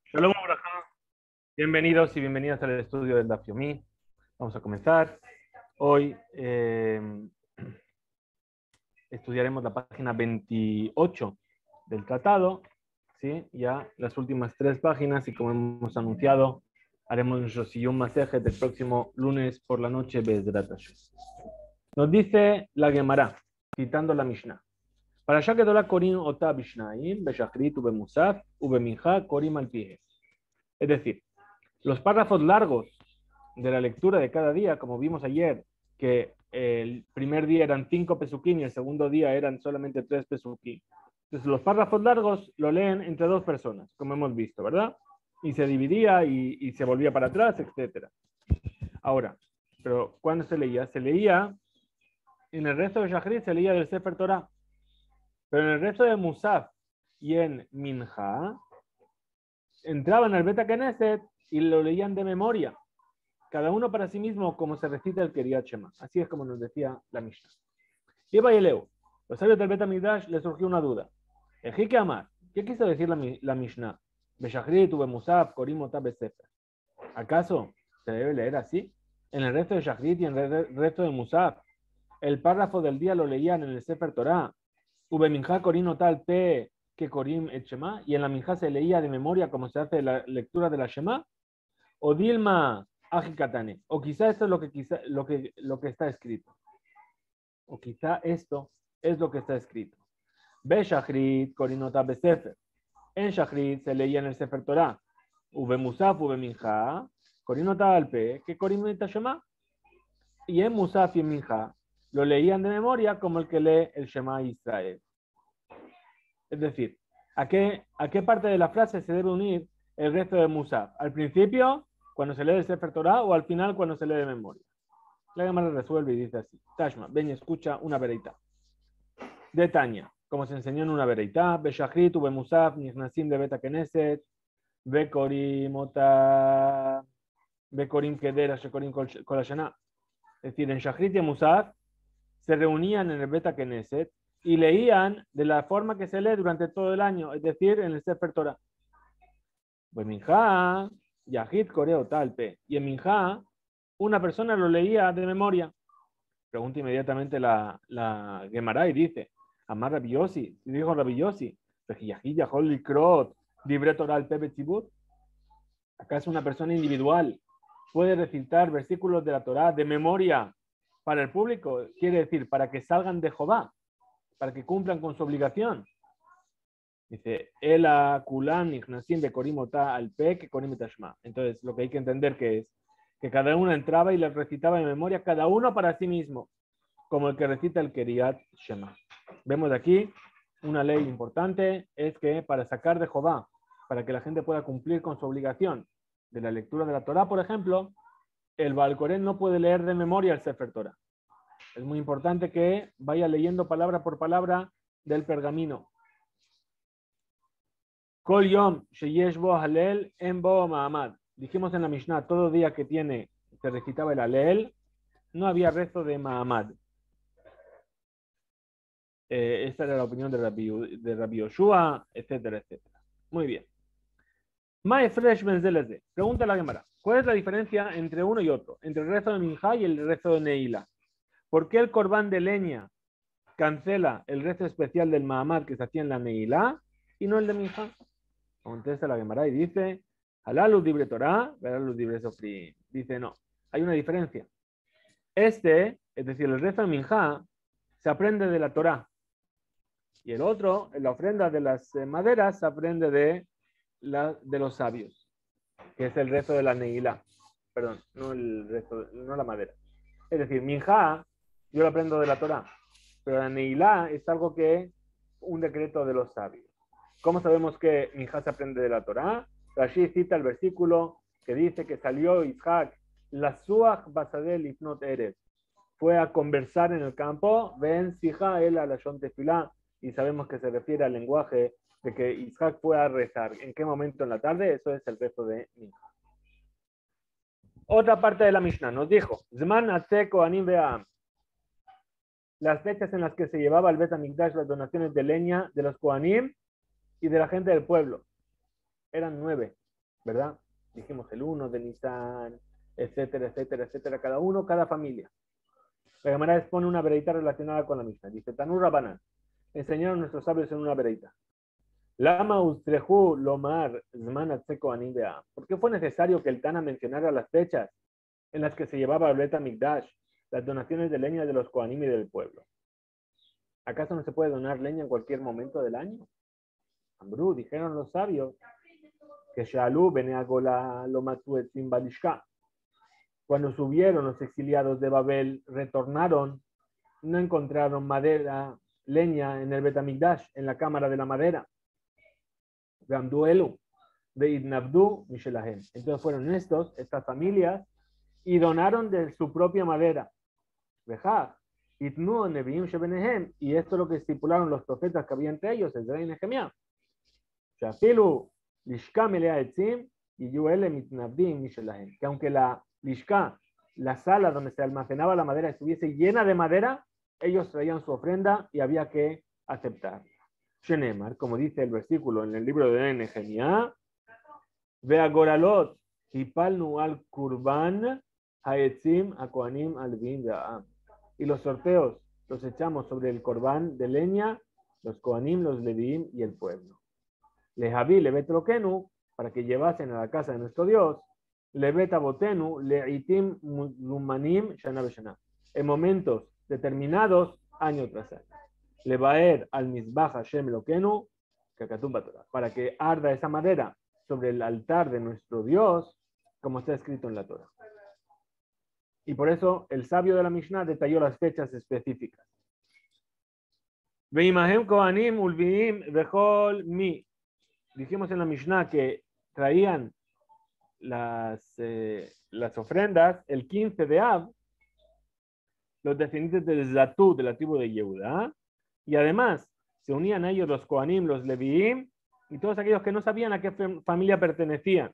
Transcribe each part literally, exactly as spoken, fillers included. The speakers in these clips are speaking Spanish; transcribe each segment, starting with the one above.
Shalom Abraham, bienvenidos y bienvenidas al estudio del Daf Yomi. Vamos a comenzar. Hoy eh, estudiaremos la página veintiocho del tratado, ¿sí? Ya las últimas tres páginas y como hemos anunciado, haremos nuestro Siyum Masejet el próximo lunes por la noche, Be'ezrat Hashem. Nos dice la Gemara, citando la Mishnah. Para allá quedó la Korim Ota Bishnaim, Beshachrit, Ube Musaf, Ube Mincha, Korim al Pie. Es decir, los párrafos largos de la lectura de cada día, como vimos ayer, que el primer día eran cinco pesuquín y el segundo día eran solamente tres pesuquín. Entonces los párrafos largos lo leen entre dos personas, como hemos visto, ¿verdad? Y se dividía y, y se volvía para atrás, etcétera. Ahora, pero ¿cuándo se leía? Se leía, en el resto de Shachrit se leía del Sefer Torah, pero en el resto de Musaf y en Minha, entraban al Beta Knesset y lo leían de memoria, cada uno para sí mismo, como se recita el Kriyat Shema. Así es como nos decía la Mishnah. Y Leo, los sabios del Bet HaMikdash les surgió una duda. Ejike Amar, ¿qué quiso decir la, la Mishnah? Beshachrit, Musaf, Korim, Ota, Besefer. ¿Acaso se debe leer así? En el resto de Shachrit y en el resto de Musaf, el párrafo del día lo leían en el Sefer Torah. Ube Minja, Korim, Ota, al P, que Korim et Shema, y en la Minja se leía de memoria como se hace la lectura de la Shema. O Dilma, Ajikatane. O quizá esto es lo que, quizá, lo, que, lo que está escrito. O quizá esto es lo que está escrito. Be Shachrit, Korinota Besefer. En Shachrit se leía en el Sefer Torah. Ube Musaf, Ube Minja, Korinota Alpe, que Korinota Shema. Y en Musaf y en Minja lo leían de memoria como el que lee el Shema Israel. Es decir, ¿a qué, ¿a qué parte de la frase se debe unir el resto de Musaf? ¿Al principio, cuando se lee el Sefer Torah, o al final, cuando se lee de memoria? La Gemara resuelve y dice así: Tashma, ven y escucha una vereita. De Tania, como se enseñó en una vereita, Beshachrit, Ube Musaf, Nichnasim de Beta Knesset, Bekorim, Ota, Bekorim Kedera, Shekorim Kolashana. Es decir, en Shachrit y Musaf se reunían en el Beta Knesset y leían de la forma que se lee durante todo el año, es decir, en el Sefer Torah. Minja, Yahid Coreo Talpe. Y en Minja, una persona lo leía de memoria. Pregunta inmediatamente la, la Gemara y dice: Amar Rabiosi, dijo Rabiosi, ¿acaso una persona individual puede recitar versículos de la Torá de memoria para el público? Quiere decir, para que salgan de Jehová, para que cumplan con su obligación. Dice, Ela Kulan Ignasim de Korimota al Pe que Korimotashma. Entonces, lo que hay que entender que es que cada uno entraba y les recitaba de memoria, cada uno para sí mismo, como el que recita el Kriyat Shema. Vemos aquí una ley importante, es que para sacar de Jehová, para que la gente pueda cumplir con su obligación de la lectura de la Torah, por ejemplo, el Baal Korén no puede leer de memoria el Sefer Torah. Es muy importante que vaya leyendo palabra por palabra del pergamino. Kol Yom Sheyesh Bo Halel En Bo Mahamad. Dijimos en la Mishnah, todo día que tiene, se recitaba el Halel, no había rezo de Mahamad. Eh, esta era la opinión de Rabbi, de Rabbi Yoshua, etcétera, etcétera. Muy bien. Mae Fresh Benzeleze. Pregunta la Gemara. ¿Cuál es la diferencia entre uno y otro? Entre el rezo de Minja y el rezo de Neila. ¿Por qué el corbán de leña cancela el rezo especial del Mahamad que se hacía en la Neila y no el de Minja? Contesta la Gemara y dice: Halalu libre Torah, Halalu libre Sofri. Dice: no, hay una diferencia. Este, es decir, el rezo de Minja, se aprende de la Torah. Y el otro, en la ofrenda de las maderas, se aprende de, la, de los sabios, que es el rezo de la Neilá. Perdón, no el rezo, no la madera. Es decir, Minja, yo lo aprendo de la Torah, pero la Neilá es algo que, un decreto de los sabios. ¿Cómo sabemos que Minja se aprende de la Torah? Rashi cita el versículo que dice que salió Isaac, la Suach Basadel Ifnot Eres, fue a conversar en el campo, ven Sija el Alashon Tefilá, y sabemos que se refiere al lenguaje de que Isaac fue a rezar. ¿En qué momento en la tarde? Eso es el rezo de Minja. Otra parte de la Mishnah nos dijo: Zman Atze Kohanim Ve'am. Las fechas en las que se llevaba al Bet HaMikdash las donaciones de leña de los Kohanim y de la gente del pueblo. Eran nueve. ¿verdad? Dijimos el uno de Nisan, etcétera, etcétera, etcétera, cada uno, cada familia. La Gemara expone una vereita relacionada con la Mishnah. Dice, Tanur Rabanan, enseñaron nuestros sabios en una vereita. Lama ustrehu lomar zman atzeko anibea. ¿Por qué fue necesario que el Tana mencionara las fechas en las que se llevaba al Bet Hamikdash las donaciones de leña de los Kohanim y del pueblo? ¿Acaso no se puede donar leña en cualquier momento del año? Ambrú, dijeron los sabios, que Shalú beneagola lo matú etzim balishka. Cuando subieron los exiliados de Babel, retornaron, no encontraron madera, leña en el Bet Hamikdash, en la cámara de la madera. Gamduelu, de Idnabdu, Mishelahem. Entonces fueron estos, estas familias, y donaron de su propia madera. Vejá, Itnu Neviim Shebenehem, y esto es lo que estipularon los profetas que había entre ellos, Ezra y Nehemías. Shafilu, Lishka Melea Etzim, y Yuele Mitnabdim Mishelahem. Que aunque la Lishka, la sala donde se almacenaba la madera, estuviese llena de madera, ellos traían su ofrenda y había que aceptar. Shenemar, como dice el versículo en el libro de Nehemías, Veagoralot, Hipalnu al Kurban, Haetzim, Akoanim, Alvin, Ve'am. Y los sorteos los echamos sobre el Korban de leña, los Kohanim, los Leviim y el pueblo. Lejaví, Levetrokenu, para que llevasen a la casa de nuestro Dios, Levetabotenu, Leitim, Mumanim, Shana Beshana. En momentos determinados, año tras año. Levaer al Mizbach Hashem Lokenu, Kakatum Batorah, para que arda esa madera sobre el altar de nuestro Dios, como está escrito en la Torah. Y por eso el sabio de la Mishnah detalló las fechas específicas. Veimahem Kohanim Ulviim Vechol Mi. Dijimos en la Mishnah que traían las, eh, las ofrendas el quince de Av, los descendientes de Zatú, de la tribu de Yehuda, y además se unían a ellos los Kohanim, los Leviim, y todos aquellos que no sabían a qué familia pertenecían.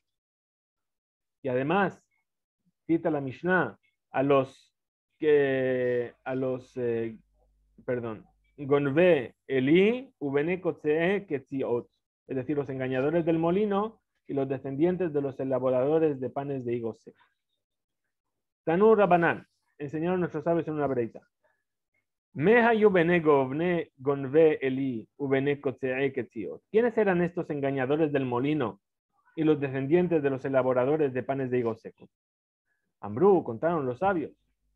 Y además, cita la Mishnah, a los que, a los, eh, perdón, Gonve Eli, Ubene Kotzee Ketziot, es decir, los engañadores del molino y los descendientes de los elaboradores de panes de higos secos. Tanur Rabanan, enseñaron nuestros sabios en una breita. Mehayu bene govne gonve Eli, Ubene Kotzee Ketziot. ¿Quiénes eran estos engañadores del molino y los descendientes de los elaboradores de panes de higos secos? Ambrú, contaron los sabios.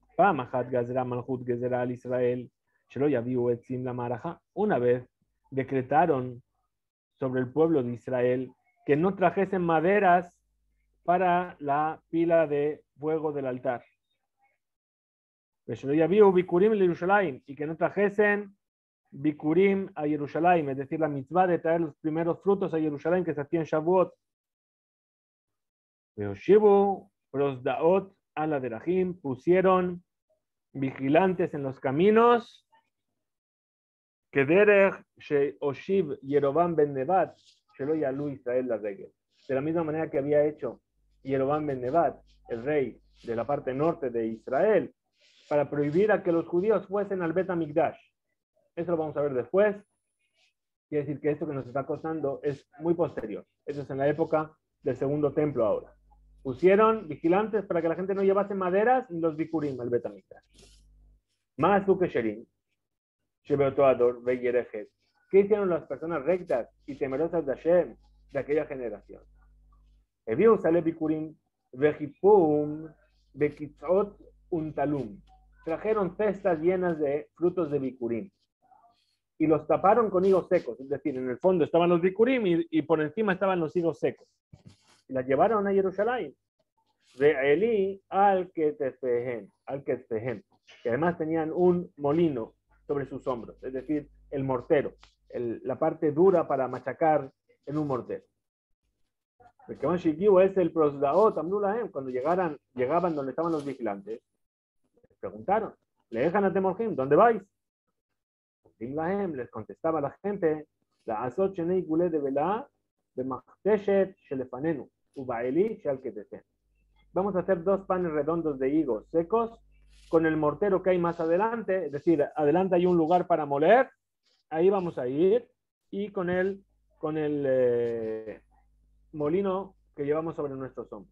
Una vez decretaron sobre el pueblo de Israel que no trajesen maderas para la pila de fuego del altar. Y que no trajesen bikurim a Jerusalén, es decir, la mitzvah de traer los primeros frutos a Jerusalén que se hacían en Shavuot. Prosdaot a la derajim, pusieron vigilantes en los caminos, que derech she oshiv Yerobam ben Nebat, shelo yalu Israel la regel. De la misma manera que había hecho Yerobam ben Nebat, el rey de la parte norte de Israel, para prohibir a que los judíos fuesen al Bet Hamikdash. Eso lo vamos a ver después. Quiere decir que esto que nos está costando es muy posterior. Eso es en la época del segundo templo ahora. Pusieron vigilantes para que la gente no llevase maderas ni los bikurim al Bet Hamikdash. Más Ukesherim, Shebeotoador, Veyerejet. ¿Qué hicieron las personas rectas y temerosas de Hashem de aquella generación? Eviu sale bikurim, vejipum, bekitzot untalum. Trajeron cestas llenas de frutos de bikurim y los taparon con higos secos, es decir, en el fondo estaban los bikurim y, y por encima estaban los higos secos. Y las llevaron a Jerusalén. De Eli al Ketefehem, al Ketefehem, que además tenían un molino sobre sus hombros, es decir, el mortero, el, la parte dura para machacar en un mortero. El que más chiquillo es el prosdaot, amnulahem, cuando llegaran, llegaban donde estaban los vigilantes, les preguntaron, le dejan a Temorjim, ¿dónde vais? Dimlahem, les contestaba la gente, la azot shenei gule de vela, de machteshet shelefanenu, ubaeli shel ketefehem. Vamos a hacer dos panes redondos de higos secos con el mortero que hay más adelante, es decir, adelante hay un lugar para moler, ahí vamos a ir, y con el, con el eh, molino que llevamos sobre nuestros hombros.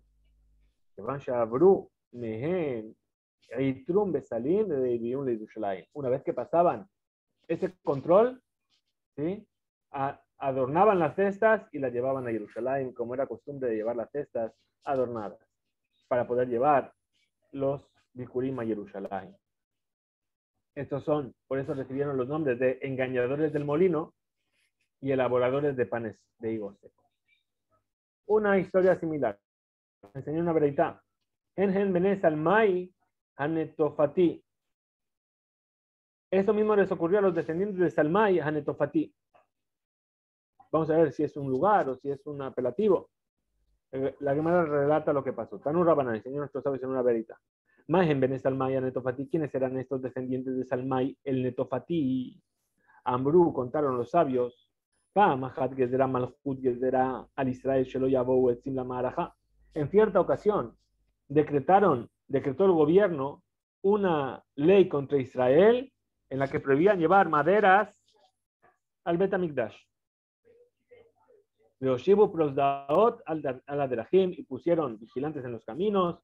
Una vez que pasaban ese control, ¿sí? A, adornaban las cestas y las llevaban a Jerusalén, como era costumbre de llevar las cestas adornadas, para poder llevar los Bikurim a Jerusalén. Estos son, por eso recibieron los nombres de engañadores del molino y elaboradores de panes de higos secos. Una historia similar. Enseñé una breitá. Engen benes almai hanetofati. Eso mismo les ocurrió a los descendientes de Salmai hanetofati. Vamos a ver si es un lugar o si es un apelativo. La Gemara relata lo que pasó. Tanu Rabanan, enseñó nuestros sabios en una verita. Mahen benes Salmai hanetofati. ¿Quiénes eran estos descendientes de Salmai? El netofati. Ambrú, contaron los sabios. En cierta ocasión, decretaron, decretó el gobierno una ley contra Israel en la que prohibían llevar maderas al Bet HaMikdash. Y pusieron vigilantes en los caminos,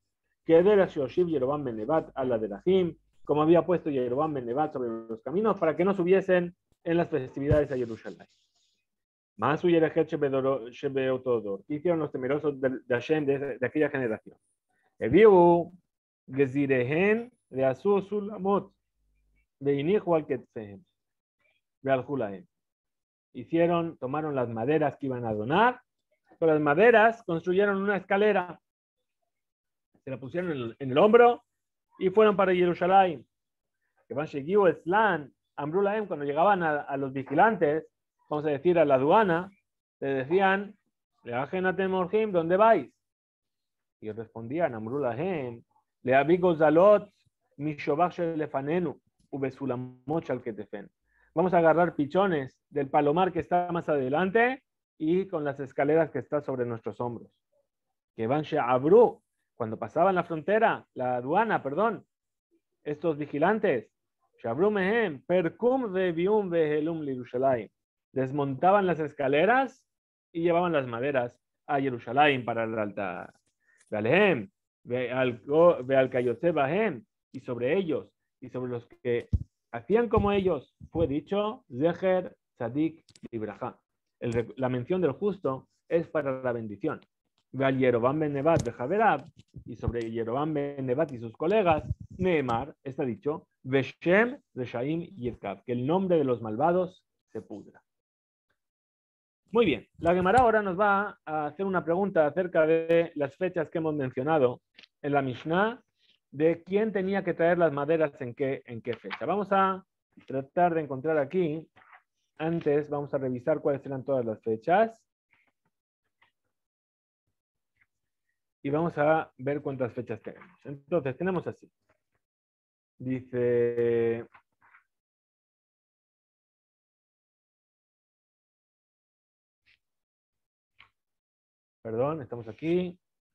como había puesto Yerobam ben Nebat sobre los caminos, para que no subiesen en las festividades a Jerusalén. Más ¿qué hicieron los temerosos de Hashem de, de aquella generación? Eviu gezirehen leasu sulamot veinihu al ketfehem vealhulahem. Hicieron, tomaron las maderas que iban a donar, con las maderas construyeron una escalera, se la pusieron en el, en el hombro y fueron para Jerusalén. Que van Shegiu Eslan, Amrulahem, cuando llegaban a, a los vigilantes, vamos a decir a la aduana, le decían, ¿dónde vais? Y respondían, Amrulahem, le abigo zalot, mishobach lefanenu, ubesulamot al ketefen. Vamos a agarrar pichones del palomar que está más adelante y con las escaleras que está sobre nuestros hombros. Que van She'abru, cuando pasaban la frontera, la aduana, perdón, estos vigilantes, She'abru mehem, perkum vevium vehelum lirushalayim. Desmontaban las escaleras y llevaban las maderas a Jerusalén para el altar. Vealhem, vealkayotebahem, y sobre ellos, y sobre los que hacían como ellos, fue dicho, Zeher, Tzadik y Braja. La mención del justo es para la bendición. Veal Yerobam ben Nebat bejaverab, y sobre Yerobam ben Nebat y sus colegas, Neemar, está dicho, Veshem, Reshaim y Yirkab, que el nombre de los malvados se pudra. Muy bien, la Gemara ahora nos va a hacer una pregunta acerca de las fechas que hemos mencionado en la Mishnah, de quién tenía que traer las maderas en qué, en qué fecha. Vamos a tratar de encontrar aquí, antes vamos a revisar cuáles eran todas las fechas. Y vamos a ver cuántas fechas tenemos. Entonces, tenemos así. Dice... Perdón, estamos aquí.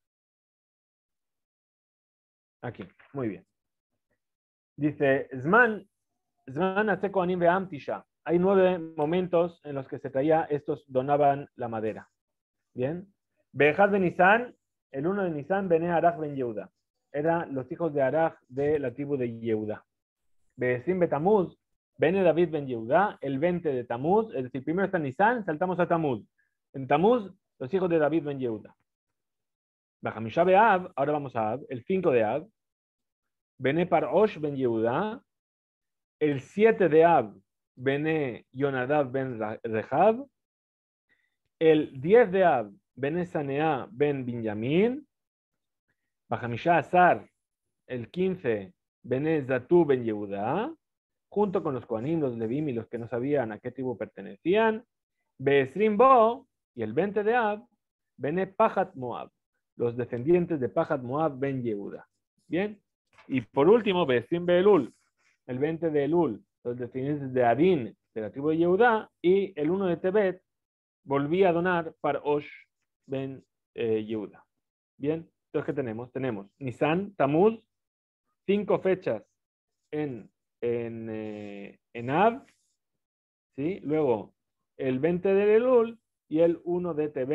Aquí, muy bien. Dice, Zman, Zman hace Kohanim ve'am tisha. Hay nueve momentos en los que se traía, estos donaban la madera. Bien. Behad ben Nisan, el uno de Nisan, Bene Arach ben Yehuda. Eran los hijos de Arach de la tribu de Yehuda. Besim betamuz, Bene David ben Yehuda, el veinte de Tamuz, es decir, primero está Nisan, saltamos a Tamuz. En Tamuz, los hijos de David ben Yehuda. Bajamisha be'av, ahora vamos a Av, el cinco de Av, Bene Parosh ben Yehuda, el siete de Av, Bene Yonadav ben Rehab, el diez de Av, Bene Sanea ben Binyamin, Bajamisha Azar, el quince, Bene Zatu ben Yehuda, junto con los Kohanim, los Levim y los que no sabían a qué tribu pertenecían, Beesrim Bo, y el veinte de Av, Bene Pahat Moab, los descendientes de Pahat Moab ben Yehuda. Bien, y por último, Beesrim Beelul, el veinte de Elul, los descendientes de Adin, de la tribu de Yehuda, y el uno de Tebet, volvía a donar para Osh ben eh, Yehuda. Bien, entonces, ¿qué tenemos? Tenemos Nisan, Tamuz, cinco fechas en, en, eh, en Av, ¿sí? Luego el veinte de Elul y el uno de Tebet,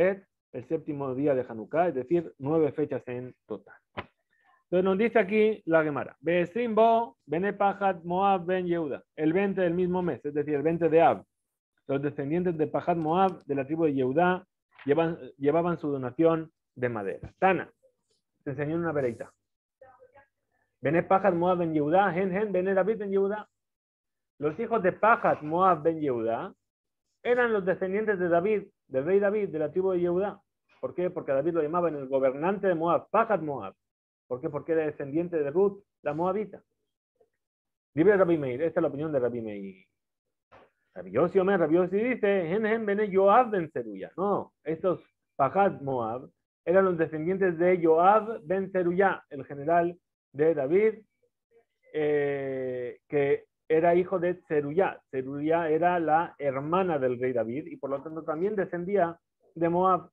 el séptimo día de Hanukkah, es decir, nueve fechas en total. Entonces nos dice aquí la Gemara, Be'esrim bo, Bene Pahat Moab ben Yehuda, el veinte del mismo mes, es decir, el veinte de Av. Los descendientes de Pahat Moab, de la tribu de Yehudá, llevan, llevaban su donación de madera. Tana, te enseñó una vereita. Bene Pahat Moab ben Yehudá, Hen Hen, Bene David ben Yehudá. Los hijos de Pahat Moab ben Yehudá eran los descendientes de David, del rey David, de la tribu de Yehudá. ¿Por qué? Porque David lo llamaban el gobernante de Moab, Pahat Moab. ¿Por qué? Porque era descendiente de Ruth, la moabita. Libre Rabbi Meir, esta es la opinión de Rabbi Meir. Rabbi Yossi Omer, Rabbi Yossi dice, Hen Hen Bene Yoab ben Zeruya. No, estos Pahat Moab eran los descendientes de Yoab ben Zeruya, el general de David, eh, que era hijo de Zeruya. Zeruya era la hermana del rey David y por lo tanto también descendía de Moab.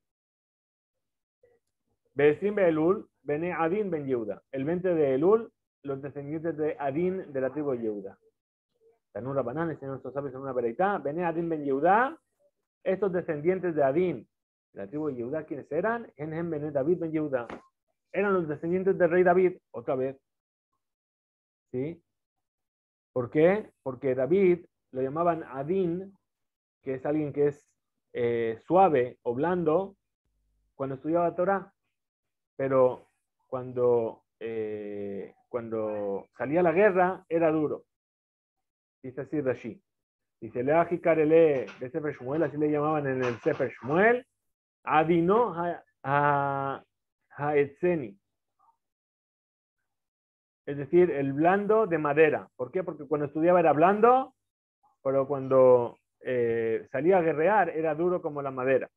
Be'esrim be'elul, Bene Adin ben Yehuda. El veinte de Elul, los descendientes de Adin de la tribu de Yehuda. Tanur Rabanán, el Señor nuestros sabios en una vereita. Bene Adin ben Yehuda, estos descendientes de Adin de la tribu de Yehuda, ¿quiénes eran? Enem Bene David ben Yehuda. Eran los descendientes del rey David, otra vez. ¿Sí? ¿Por qué? Porque David lo llamaban Adin, que es alguien que es eh, suave o blando, cuando estudiaba Torah. Pero cuando, eh, cuando salía a la guerra era duro. Dice así Rashi. Dice, Leaji Karele de Sefer Shmuel, así le llamaban en el Sefer Shmuel, Adino Haetzeni. Es decir, el blando de madera. ¿Por qué? Porque cuando estudiaba era blando, pero cuando eh, salía a guerrear era duro como la madera.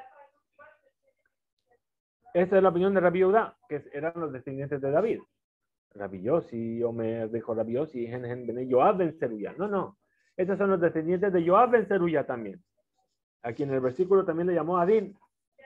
Esta es la opinión de Rabbi Yehuda, que eran los descendientes de David. Rabbi Yossi, Omer dijo Rabbi Yossi, Hen Hen Bene Yoab ben Zeruya. No, no. Estos son los descendientes de Yoab ben Zeruya también. Aquí en el versículo también le llamó Adin.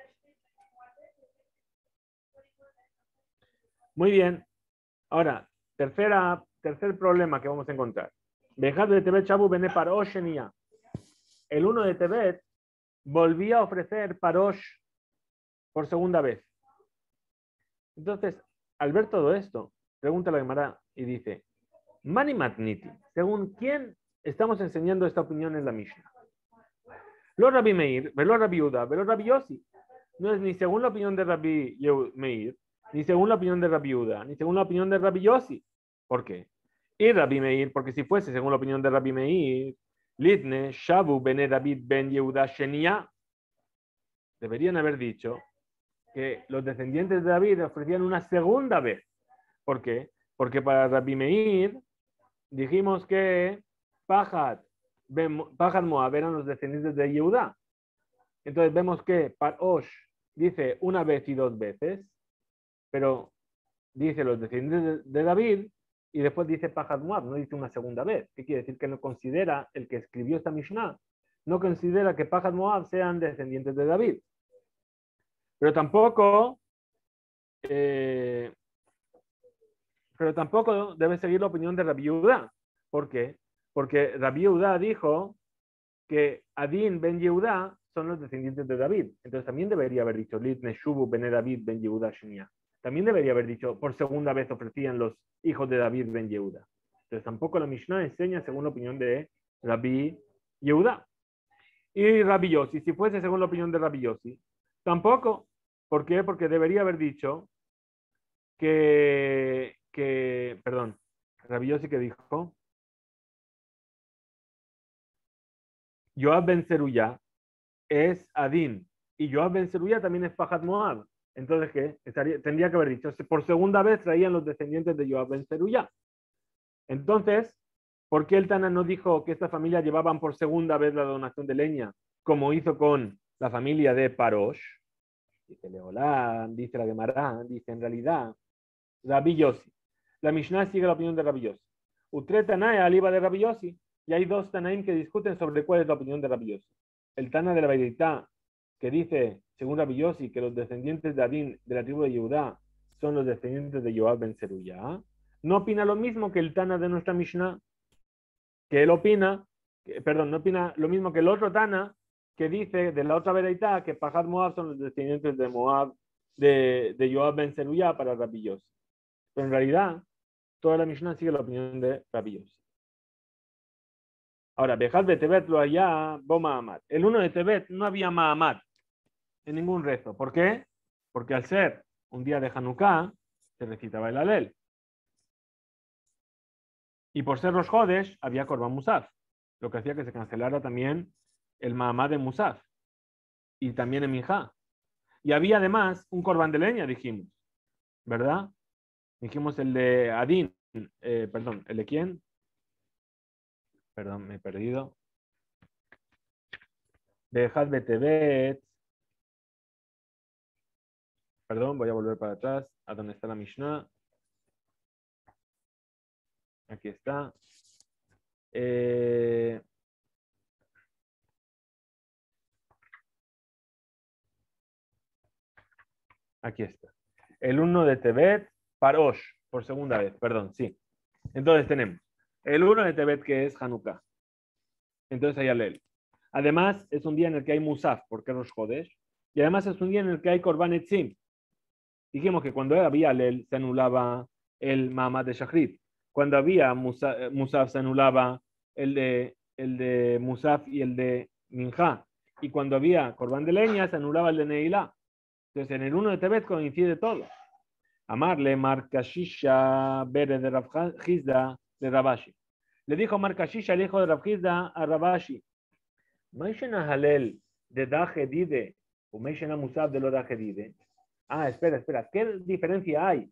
Muy bien. Ahora, tercera, tercer problema que vamos a encontrar. Bejad de Tebet Shabu Bene Parosh Shenia. El uno de Tebet volvía a ofrecer Parosh por segunda vez. Entonces, al ver todo esto, pregunta la Gemara y dice, Mani Matniti, ¿según quién estamos enseñando esta opinión en la Mishnah? Lo Rabbi Meir, velo Rabbi Yehuda, velo Rabbi Yossi. No es ni según la opinión de Rabbi Meir, ni según la opinión de Rabbi Yehuda, ni según la opinión de Rabbi Yossi. ¿Por qué? Y Rabbi Meir, porque si fuese según la opinión de Rabbi Meir, Litne, Shabu, Bene David, Ben Yehuda, Shenia, deberían haber dicho que los descendientes de David ofrecían una segunda vez. ¿Por qué? Porque para Rabbi Meir dijimos que Pahat, Pahat Moab eran los descendientes de Yehudá. Entonces vemos que Parosh dice una vez y dos veces, pero dice los descendientes de David y después dice Pahat Moab, no dice una segunda vez. ¿Qué quiere decir? Que no considera, el que escribió esta Mishnah, no considera que Pahat Moab sean descendientes de David. Pero tampoco, eh, pero tampoco debe seguir la opinión de Rabbi Yehuda. ¿Por qué? Porque Rabbi Yehuda dijo que Adin ben Yehuda son los descendientes de David. Entonces también debería haber dicho Litne Shubu ben David ben Yehuda Shenia. También debería haber dicho por segunda vez ofrecían los hijos de David ben Yehuda. Entonces tampoco la Mishnah enseña según la opinión de Rabbi Yehuda. Y Rabbi Yossi, si fuese según la opinión de Rabbi Yossi, tampoco. ¿Por qué? Porque debería haber dicho que, que perdón, Rabbi Yossi que dijo, Yoab ben Zeruya es Adin y Yoab ben Zeruya también es Pahat Moab. Entonces, ¿qué? Estaría, tendría que haber dicho, por segunda vez traían los descendientes de Yoab ben Zeruya. Entonces, ¿por qué el Tana no dijo que esta familia llevaban por segunda vez la donación de leña, como hizo con la familia de Parosh? Dice Leolán, dice la Gemara, dice en realidad, Rabbi Yossi. La Mishnah sigue la opinión de Rabbi Yossi. Utre Tanae aliba de Rabbi Yossi. Y hay dos Tanaim que discuten sobre cuál es la opinión de Rabbi Yossi. El Tana de la Beideitá, que dice, según Rabbi Yossi, que los descendientes de Adin, de la tribu de Yehudá, son los descendientes de Yoab ben Zeruya, no opina lo mismo que el Tana de nuestra Mishnah, que él opina, que, perdón, no opina lo mismo que el otro Tana, que dice de la otra Beraitá que Pahat Moab son los descendientes de Moab, de, de Yoab ben Zeruyá para Rabbi Yossi. Pero en realidad, toda la Mishnah sigue la opinión de Rabbi Yossi. Ahora, Bejat Betebet lo allá, Bo Mahamad. El uno de Tebet no había Mahamad en ningún rezo. ¿Por qué? Porque al ser un día de Hanukkah, se recitaba el Alel. Y por ser los Jodesh, había Korban Musaf, lo que hacía que se cancelara también el Mahamad de Musaf. Y también en Minjá. Y había además un Korban de leña, dijimos. ¿Verdad? Dijimos el de Adín. Eh, perdón, ¿el de quién? Perdón, me he perdido. Bejat Betebet. Perdón, voy a volver para atrás. ¿A dónde está la Mishnah? Aquí está. Eh, aquí está. El uno de Tebet, Parosh, por segunda vez, perdón, sí. Entonces tenemos el uno de Tebet, que es Hanukkah. Entonces hay Alel. Además, es un día en el que hay Musaf, porque es Rosh Chodesh. Y además es un día en el que hay Korban Etzim. Dijimos que cuando había Alel, se anulaba el Mahamad de Shachrit. Cuando había Musaf, Musaf se anulaba el de, el de Musaf y el de Minjá. Y cuando había Korban de leña, se anulaba el de Neilá. Entonces, en el uno de Tebet coincide todo. Amarle Markashisha Bere de Rav Hizda de Rabashi. Le dijo Markashisha, el hijo de Rav Hizda, a Rabashi: Maishena Halel de Daje Dide, o Maishena Musaf de lo Daje Dide. Ah, espera, espera. ¿Qué diferencia hay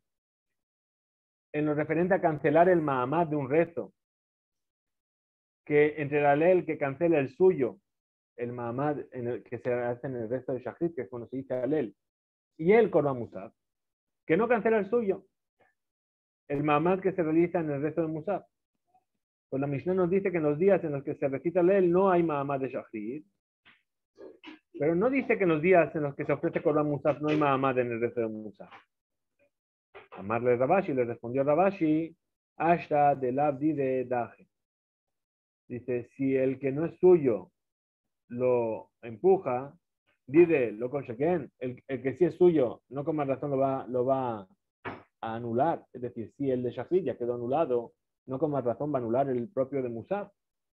en lo referente a cancelar el Mahamad de un rezo? Que entre el Halel que cancela el suyo, el Mahamad en el que se hace en el resto de Shachrit, que es cuando se dice Halel, y el Korban Musaf, que no cancela el suyo, el Mahamad que se realiza en el resto de Musaf. Pues la Mishnah nos dice que en los días en los que se recita Halel no hay Mahamad de Shachrit, pero no dice que en los días en los que se ofrece Korban Musaf no hay Mahamad en el resto de Musaf. Amarle Rabashi, le respondió Rabashi, Ashta del Abdi de Daje. Dice, si el que no es suyo lo empuja, dice, lo consequen, el, el que sí es suyo, no con más razón lo va, lo va a anular. Es decir, si el de Shachrit ya quedó anulado, no con más razón va a anular el propio de Musaf.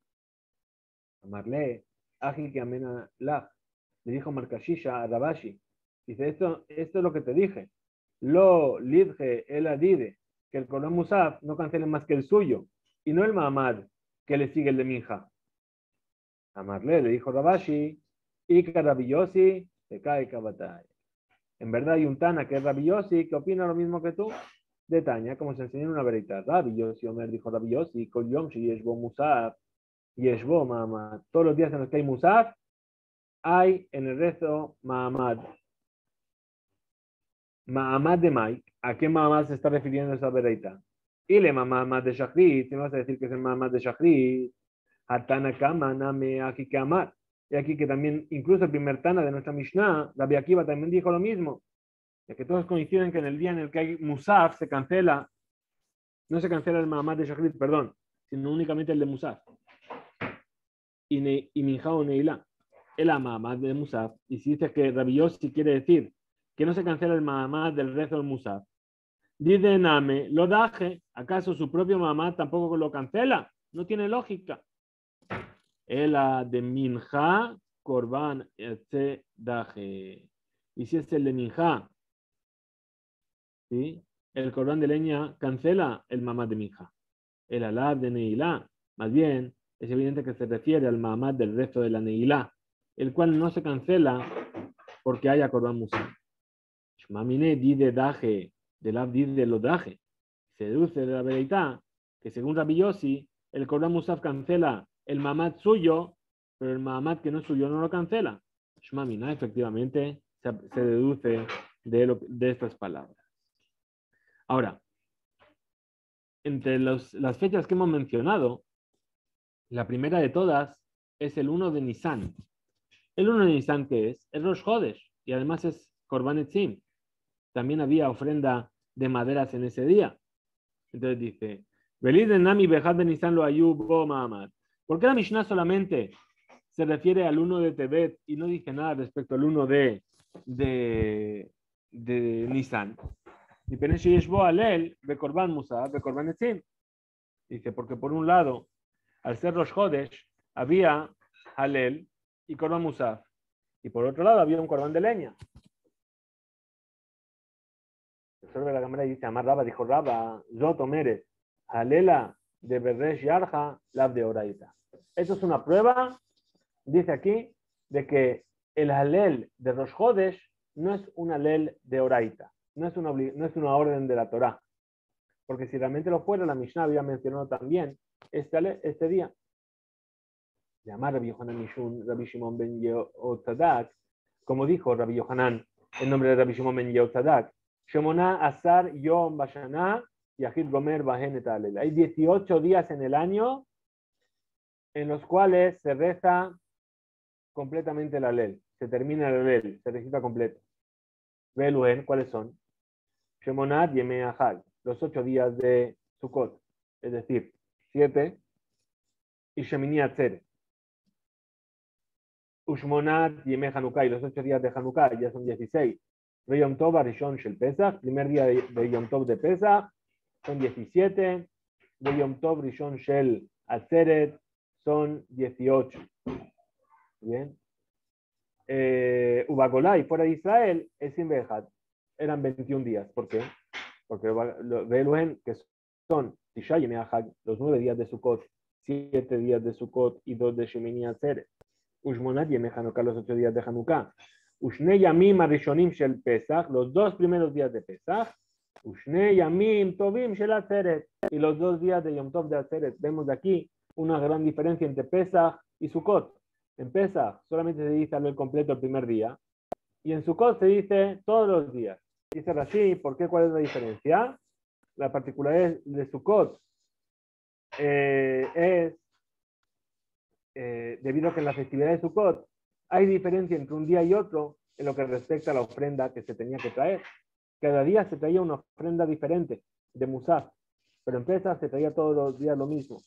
Amarle, Aji que amena la. Le dijo Markashisha a Rabashi. Dice, esto, esto es lo que te dije. Lo lidje el adide, que el Korban Musaf no cancele más que el suyo, y no el Mahamad que le sigue el de Minja. Amarle, le dijo Rabashi, Ika Rabbi Yossi, te cae Kabatay. En verdad hay un Tana que es Rabbi Yossi, que opina lo mismo que tú, de Tanya, como se enseñó en una verita. Rabbi Yossi, Omer, dijo Rabbi Yossi, Kol Yom Shi Yeshbo Musaf, Yeshbo Mahamad. Todos los días en los que hay Musaf, hay en el resto Mahamad. Mahamad de Mai, ¿a qué Mahamad se está refiriendo esa vereita? Y le Mahamad de Shachrit, si me vas a decir que es el Mahamad de Shachrit, Hatana Kama Name aquí que amar. Y aquí que también, incluso el primer Tana de nuestra Mishnah, Rabbi Akiva también dijo lo mismo, ya que todos coinciden que en el día en el que hay Musaf se cancela, no se cancela el Mahamad de Shachrit, perdón, sino únicamente el de Musaf. Y, ne, y Minja o Neila, el Mahamad de Musaf. Y si dices que Rabbi Yossi quiere decir que no se cancela el Mahamad del rezo del Musaf, dice Name, lo daje, ¿acaso su propio Mahamad tampoco lo cancela? No tiene lógica. El de Minja, Korban, etc. daje. Y si es el de Minja, ¿sí? El Korban de leña cancela el Mahamad de Minja. El alab de Neilá, más bien, es evidente que se refiere al Mahamad del resto de la Neilá, el cual no se cancela porque haya Korban Musaf. Shmamine di de daje, del abdi de lo daje. Se deduce de la veredad que según Rabbi Yossi, el Korban Musaf cancela el Mahamad suyo, pero el Mahamad que no es suyo no lo cancela. Shmamina, efectivamente, se, se deduce de, lo, de estas palabras. Ahora, entre los, las fechas que hemos mencionado, la primera de todas es el uno de Nisan. El uno de Nisan, ¿qué es? Es Rosh Chodesh, y además es Korban Etzim. También había ofrenda de maderas en ese día. Entonces dice, Velid de Nami Bejad de Nisan lo ayub bo Mahamad. ¿Por qué la Mishnah solamente se refiere al uno de Tebet y no dice nada respecto al uno de, de, de Nisan. Y Peneshi Yeshbo Alel, Bekorban Musa, Bekorban Etzim. Dice, porque por un lado, al ser Rosh Hodesh, había Halel y Korban Musaf. Y por otro lado, había un Korban de leña. El profesor de la cámara dice, Amar Raba, dijo Raba, Zot Omeret, Halela de Beresh Yarja, Lav de Oraita. Esto es una prueba, dice aquí, de que el Halel de Rosh Hodesh no es un Halel de Oraita, no es una, no es una orden de la Torah. Porque si realmente lo fuera, la Mishnah había mencionado también este, este día. Llamar Rabbi Yohanan Mishun, Rabbi Shimon ben Yehozadak, como dijo Rabbi Yohanan, en nombre de Rabbi Shimon ben Yehozadak, Shemona Asar Yom Bashana Yahid Gomer Bahen et Halel. Hay dieciocho días en el año en los cuales se reza completamente el Halel, se termina el Halel, se recita completo. Veluen, ¿cuáles son? Shemonat Yemei Ahal, los ocho días de Sukkot, es decir, siete, y Shemini Atzeret. Ushmonat Yemei Hanukkah, y los ocho días de Hanukkah, ya son dieciséis. Ve Yom Tov Arishon Shel Pesach, primer día de, de Yom Tov de Pesach, son diecisiete. Ve Yom Tov Rishon Shel Atzeret, son dieciocho. Bien. Eh, Ubagolá, y fuera de Israel, es sin Behad, eran veintiún días. ¿Por qué? Porque Beluhen, que son Tisha Yemei Hag, los nueve días de Sukkot, siete días de Sukkot y dos de Shemini Atzeret. Ushmonat Yemei Hanukkah, los ocho días de Hanukkah. Ushne Yamim Arishonim Shel Pesach, los dos primeros días de Pesach. Ushne Yamim Tovim Shel Atzeret, y los dos días de Yom Tov de Atzeret. Vemos de aquí una gran diferencia entre Pesach y Sukkot. En Pesach solamente se dice el completo el primer día, y en Sukkot se dice todos los días. Dice así, ¿por qué? ¿Cuál es la diferencia? La particularidad de Sukkot eh, es, eh, debido a que en la festividad de Sukkot hay diferencia entre un día y otro en lo que respecta a la ofrenda que se tenía que traer. Cada día se traía una ofrenda diferente de Musaf, pero en Pesach se traía todos los días lo mismo.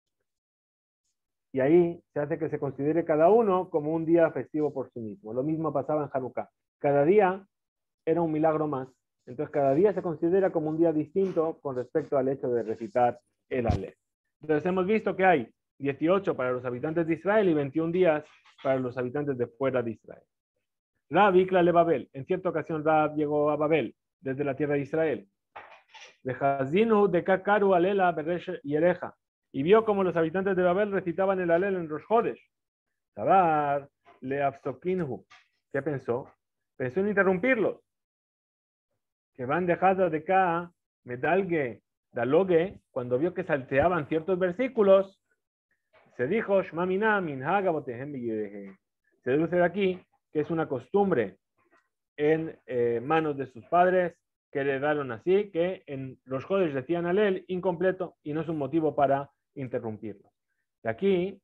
Y ahí se hace que se considere cada uno como un día festivo por sí mismo. Lo mismo pasaba en Hanukkah. Cada día era un milagro más. Entonces cada día se considera como un día distinto con respecto al hecho de recitar el Halel. Entonces hemos visto que hay dieciocho para los habitantes de Israel y veintiún días para los habitantes de fuera de Israel. Rab Ikla le Babel. En cierta ocasión Rab llegó a Babel, desde la tierra de Israel. Vejazinu de Kakaru Alela Beresh Yereja. Y vio como los habitantes de Babel recitaban el Halel en Rosh Hodesh. Sabar le Afsokinhu. ¿Qué pensó? Pensó en interrumpirlos. Que van de Haza de Ka, Medalge, Daloge, cuando vio que salteaban ciertos versículos, se dijo, Shmamina minhaga botehem biyedehem. Se deduce de aquí que es una costumbre en eh, manos de sus padres que heredaron así, que en los Hodesh decían Halel incompleto y no es un motivo para interrumpirlo. De aquí,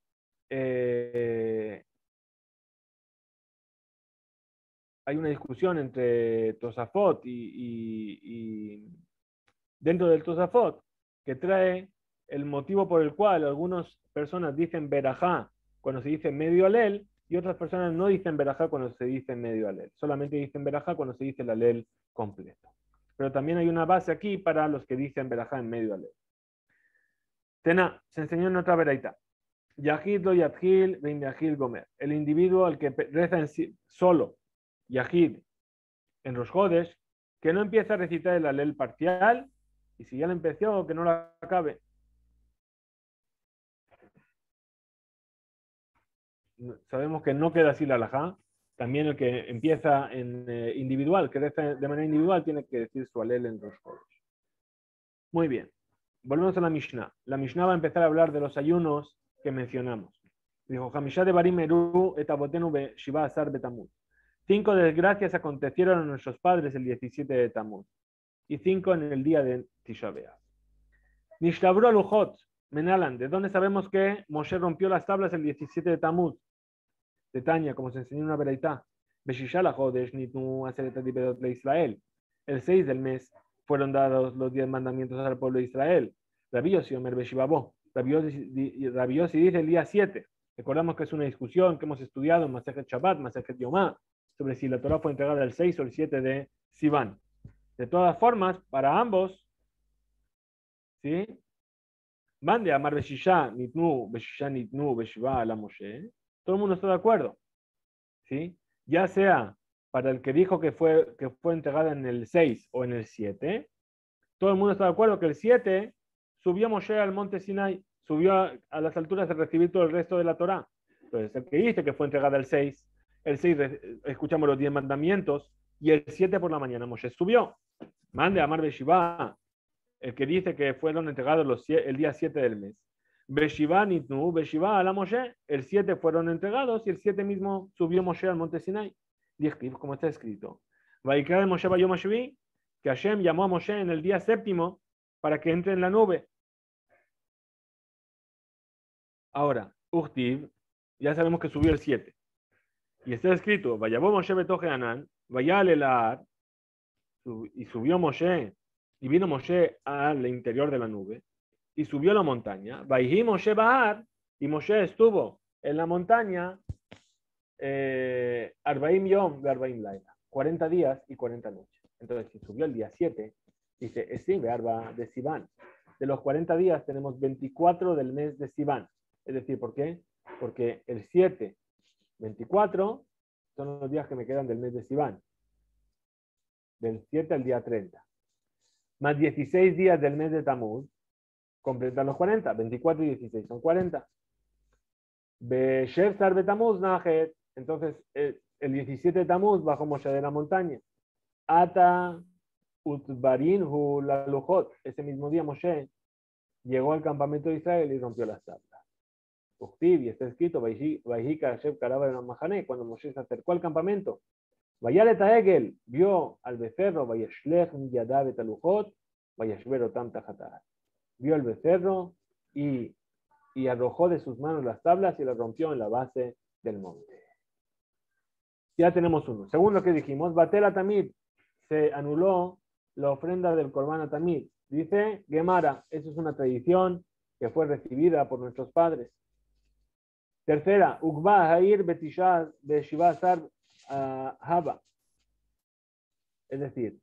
eh, hay una discusión entre Tosafot y, y, y dentro del Tosafot que trae el motivo por el cual algunas personas dicen Berajá cuando se dice medio Halel y otras personas no dicen Berajá cuando se dice medio Halel. Solamente dicen Berajá cuando se dice el Halel completo. Pero también hay una base aquí para los que dicen Berajá en medio Halel. Tena, se enseñó en otra veraita. Yahid lo yadhil vein yahil gomer. El individuo al que reza en sí, solo, Yahid, en Rosh Hodesh, que no empieza a recitar el Halel parcial, y si ya lo empezó, que no lo acabe. Sabemos que no queda así la halajá. También el que empieza en eh, individual, que reza de manera individual, tiene que decir su Halel en Rosh Hodesh. Muy bien. Volvemos a la Mishnah. La Mishnah va a empezar a hablar de los ayunos que mencionamos. Dijo, Hamishá de Barim Eru etabotenu be Shiva Asar betamuz. Cinco desgracias acontecieron a nuestros padres el diecisiete de Tamuz. Y cinco en el día de Tisha B'Av. Nishtabru Lujot, Menalan. ¿De dónde sabemos que Moshe rompió las tablas el diecisiete de Tamuz? De Tania, como se enseñó en una veraitá. Beshishal HaChodesh nitnu aseret adibedot le Israel. El seis del mes fueron dados los diez mandamientos al pueblo de Israel. Rabbi Yossi Omer Beshivabo. Rabbi Yossi dice el día siete. Recordamos que es una discusión que hemos estudiado en Masejet Shabbat, Masejet Yomá, sobre si la Torah fue entregada el seis o el siete de Sivan. De todas formas, para ambos, ¿sí? Mande a Amar Beshisha, Nitnu, Beshisha, Nitnu, Beshiva, a la Moshe. Todo el mundo está de acuerdo, ¿sí? Ya sea para el que dijo que fue, que fue entregada en el seis o en el siete, todo el mundo está de acuerdo que el siete subió Moshe al monte Sinai, subió a, a las alturas de recibir todo el resto de la Torah. Entonces, el que dice que fue entregada el seis, el seis escuchamos los diez mandamientos, y el siete por la mañana Moshe subió. Mande a Amar Beshiva, el que dice que fueron entregados los, el día siete del mes. Beshiva Nitnu, Beshiva a la Moshe, el siete fueron entregados y el siete mismo subió Moshe al monte Sinai. Como está escrito. Vaikra de Moshe Bayom Hashvi, que Hashem llamó a Moshe en el día séptimo para que entre en la nube. Ahora, Uchtiv, ya sabemos que subió el siete. Y está escrito, Vayabó Moshe Betoje Anán, Vayal Elad, y subió Moshe, y vino Moshe al interior de la nube, y subió a la montaña. Vayhi Moshe Bahar, y Moshe estuvo en la montaña eh, Arbaim Yom de Arbaim Laila, cuarenta días y cuarenta noches. Entonces, si subió el día siete, dice, Esim Be'arba de Sivan. De los cuarenta días tenemos veinticuatro del mes de Sivan. Es decir, ¿por qué? Porque el siete, veinticuatro son los días que me quedan del mes de Sivan. Del siete al día treinta. Más dieciséis días del mes de Tamuz, completan los cuarenta. veinticuatro y dieciséis son cuarenta. Beshev Sar Betamuz Najet. Entonces, el, el diecisiete de Tamuz bajó Moshe de la montaña. Ata Utbarin Hu la Lujot. Ese mismo día Moshe llegó al campamento de Israel y rompió las tablas. Uktib, y está escrito, Vayhika Hashem Karaba en Mahané, cuando Moshe se acercó al campamento. Vayale Taegel, vio al becerro, Vayashlech Miyadav et Alujot, Vayashvero Tam Tajatar. Vio al becerro y, y arrojó de sus manos las tablas y las rompió en la base del monte. Ya tenemos uno. Según lo que dijimos, Batela Tamid, se anuló la ofrenda del Corban Tamid. Dice Gemara, eso es una tradición que fue recibida por nuestros padres. Tercera, Ugba Hair Betishaz de Shivasar Haba. Es decir,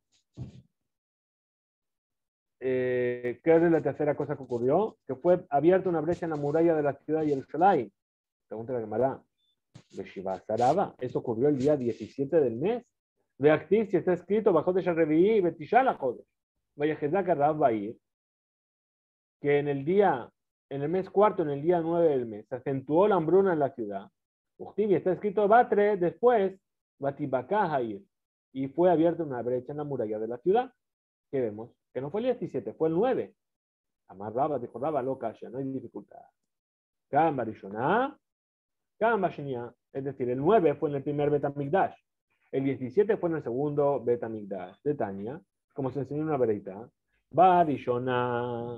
eh, ¿qué es la tercera cosa que ocurrió? Que fue abierta una brecha en la muralla de la ciudad de Yerushalayim. Pregunta la Gemara. De Shivasar Haba. Eso ocurrió el día diecisiete del mes. De Activ, si está escrito bajo de Sharrevi y Betishala Jodes. Vaya Jezaka Rab Bair. Que en el día, en el mes cuarto, en el día nueve del mes, se acentuó la hambruna en la ciudad. Uchtivi está escrito Batre, después, Batibaka Hair, y fue abierta una brecha en la muralla de la ciudad. ¿Qué vemos? Que no fue el diecisiete, fue el nueve. Amar Raba, dijo Raba, loca, ya no hay dificultad. Kamba Rishoná, Kamba Shenia, es decir, el nueve fue en el primer Betamigdash. El diecisiete fue en el segundo Betamigdash de Tania, como se enseñó en una vereita. Barishona.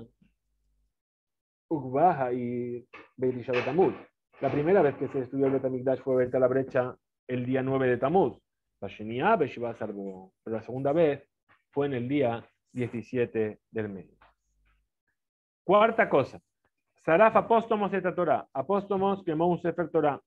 Ukbaha y Beitisha de Tamuz. La primera vez que se estudió el Betamigdash fue abierta la brecha el día nueve de Tamuz. Pero la segunda vez fue en el día diecisiete del mes. Cuarta cosa. Saraf apóstomos et Torah. Apóstomos quemó un Sefer Torah.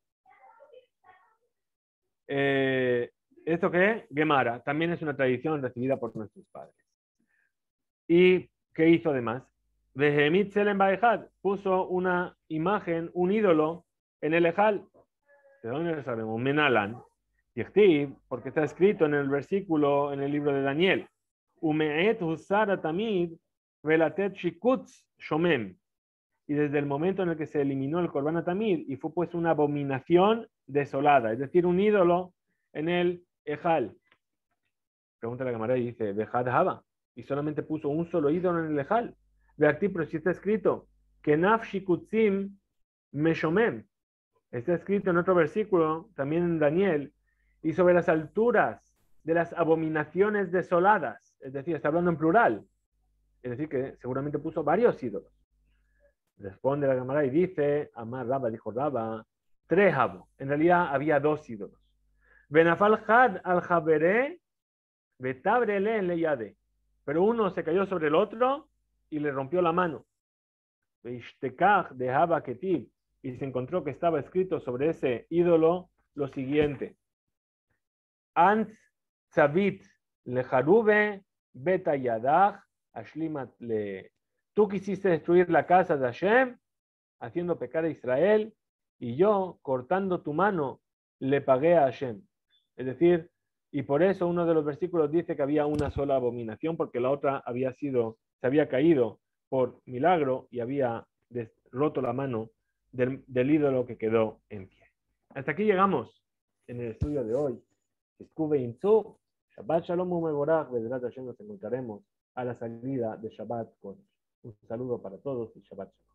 Eh, ¿Esto qué es? Gemara. También es una tradición recibida por nuestros padres. ¿Y qué hizo además? Vehemit Selem Baejad puso una imagen, un ídolo en el Ejal. ¿De dónde lo sabemos? Menalan. Porque está escrito en el versículo, en el libro de Daniel. Umeet Husara Tamid Velatet Shikutz Shomem. Y desde el momento en el que se eliminó el Corban Tamid y fue puesto una abominación desolada, es decir, un ídolo en el Ejal. Pregunta la camarada y dice, Bejad Haba. Y solamente puso un solo ídolo en el Ejal. De aquí, pero si está escrito que Naf Shikutzim Meshomem. Está escrito en otro versículo, también en Daniel, y sobre las alturas de las abominaciones desoladas. Es decir, está hablando en plural. Es decir, que seguramente puso varios ídolos. Responde la camarada y dice, Amar Raba, dijo Raba, Trehabo. En realidad había dos ídolos. Benafal Had al Jabere, Betabrele Leyade. Pero uno se cayó sobre el otro y le rompió la mano. Y y se encontró que estaba escrito sobre ese ídolo lo siguiente: Ant Tzavit lejarube beta yadach ashlimat le. Tú quisiste destruir la casa de Hashem, haciendo pecar a Israel, y yo, cortando tu mano, le pagué a Hashem. Es decir, y por eso uno de los versículos dice que había una sola abominación, porque la otra había sido, se había caído por milagro y había roto la mano del, del ídolo que quedó en pie. Hasta aquí llegamos en el estudio de hoy. Shabbat Shalom Umeborach, Bedrat Hashem, nos encontraremos a la salida de Shabbat. Un saludo para todos y Shabbat Shalom.